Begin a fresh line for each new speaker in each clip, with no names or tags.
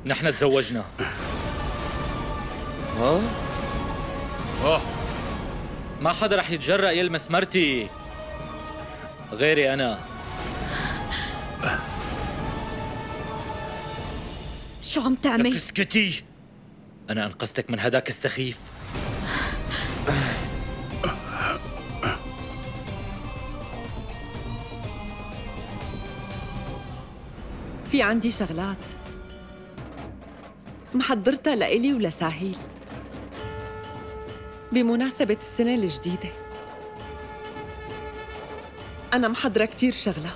نحن تزوجنا.
ها؟
ما حدا رح يتجرأ يلمس مرتي غيري أنا.
شو عم تعمل؟
اسكتي، أنا أنقذتك من هداك السخيف.
في عندي شغلات محضرتها لإلي ولساهيل بمناسبة السنة الجديدة. أنا محضرة كتير شغلات.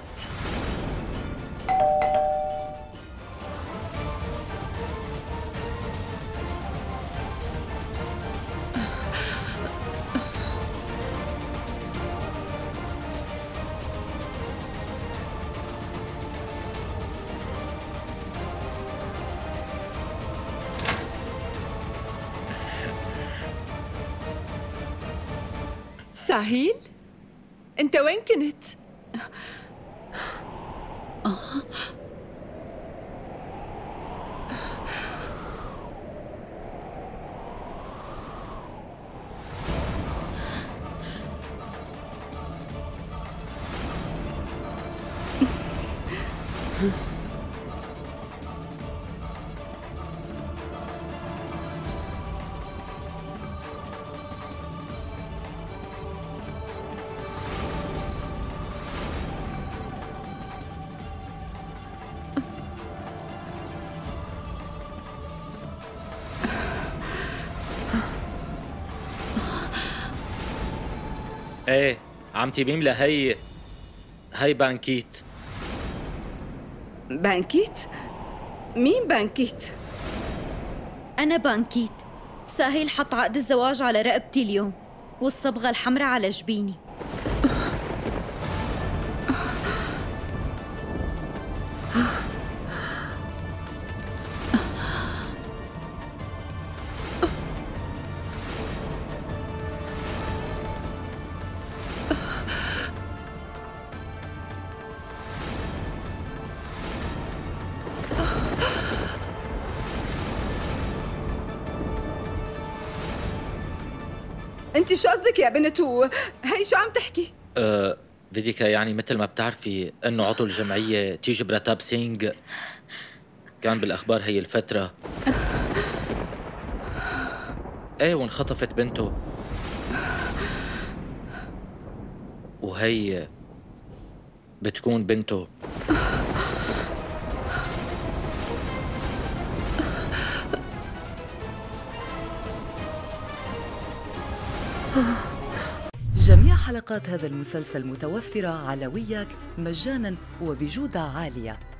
ساهيل؟ أنت وين كنت؟
ايه عمتي بيملى هي بانكيت.
بانكيت؟ مين بانكيت؟
أنا بانكيت. ساهيل حط عقد الزواج على رقبتي اليوم والصبغة الحمراء على جبيني.
انت شو قصدك يا بنت؟ هي شو عم تحكي؟
فيديكا، يعني مثل ما بتعرفي انه عضو الجمعية تيج براتاب سينغ كان بالاخبار هي الفترة. ايه، وانخطفت بنته، وهي بتكون بنته.
جميع حلقات هذا المسلسل متوفرة على وياك مجانا وبجودة عالية.